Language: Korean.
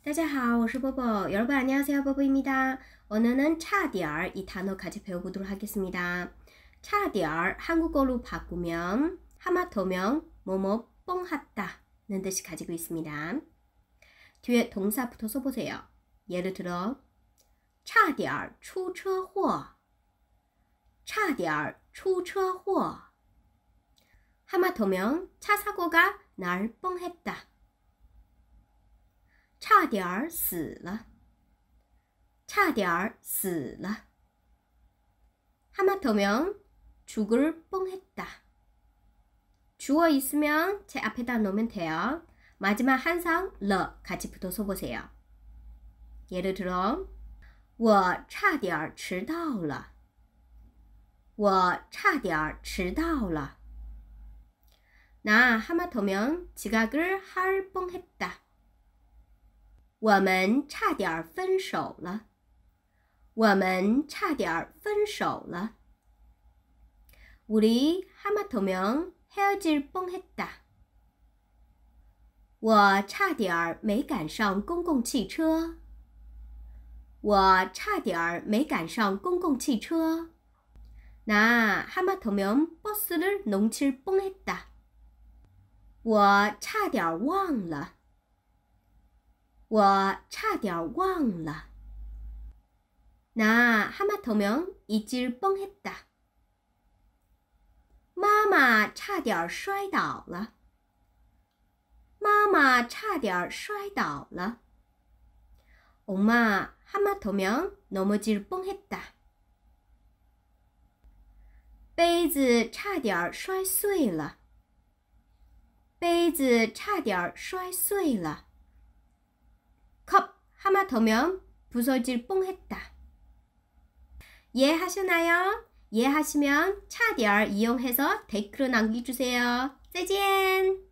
大家好，我是波波. 여러분 안녕하세요,波波입니다. 오늘은 차디얼 이 단어 같이 배워보도록 하겠습니다. 차디얼 한국어로 바꾸면 하마터면 뭐뭐 뻥하다는 뜻이 가지고 있습니다. 뒤에 동사부터 써보세요. 예를 들어 差点出车祸差点出车祸 하마터면 차 사고가 날 뻔했다. 差点死了差点死了 하마터면 죽을 뻔했다. 주어 있으면 제 앞에다 놓으면 돼요. 마지막 한상 러 같이 붙어서 보세요. 예를 들어 我差点迟到了我差点迟到了 나 하마터면 지각을 할 뻔했다. 我们差点分手了我们差点分手了 우리 하마터면 헤어질 뻔했다. 我差点没赶上公共汽车我差点没赶上公共汽车 나 하마터면 버스를 놓칠 뻔했다. 我差点忘了我差点忘了 나 하마터면 잊을 뻔했다. 妈妈差点摔倒了妈妈差点摔倒了 엄마 하마터면 넘어질 뻔했다. 杯子差点摔碎了杯子差点摔碎了 컵 하마터면 부서질 뻔했다. 이해하셨나요? 이해하시면 차디얼 이용해서 댓글을 남겨주세요. 再见!